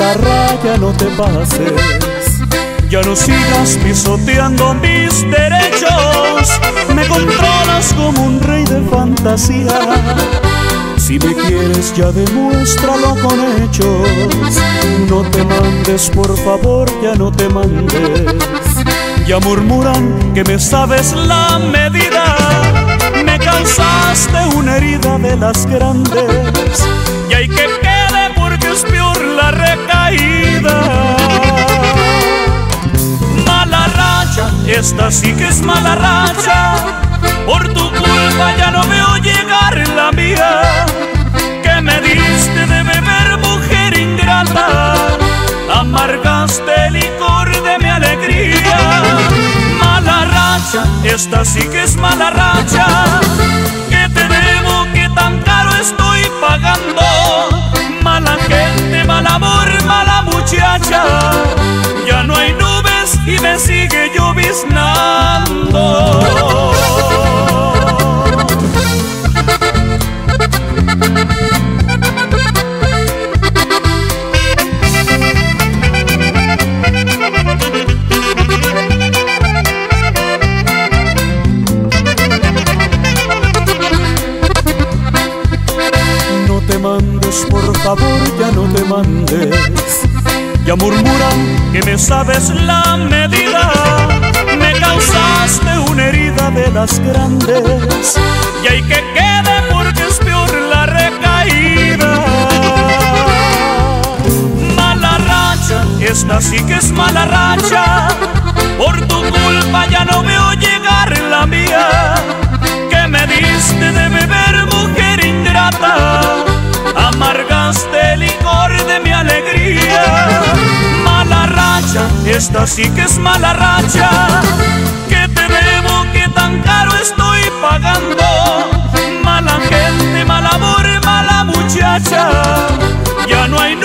la raya, no te pases. Ya no sigas pisoteando mis derechos. Me controlas como un rey de fantasía. Si me quieres ya demuéstralo con hechos. No te mandes, por favor, ya no te mandes. Ya murmuran que me sabes la medida. Me causaste una herida de las grandes. Y hay que quede porque es peor la recaída. Mala racha, esta sí que es mala racha. Por tu culpa ya no veo llegar la mía. Que me diste de beber, mujer ingrata. Amargaste el licor de mi alegría. Mala racha, esta sí que es mala racha. Que te debo, que tan caro estoy pagando. Mala gente, mal amor, mala muchacha. Ya no hay nubes y me sigue lloviznando. Por favor, ya no te mandes. Ya murmuran que me sabes la medida. Me causaste una herida de las grandes. Y hay que quede porque es peor la recaída. Mala racha, esta sí que es mala racha. Por tu culpa ya no veo llegar la mía. Que me diste de beber, mujer ingrata. Amargaste el licor de mi alegría. Mala racha, esta sí que es mala racha. Que te debo, que tan caro estoy pagando. Mala gente, mal amor, mala muchacha. Ya no hay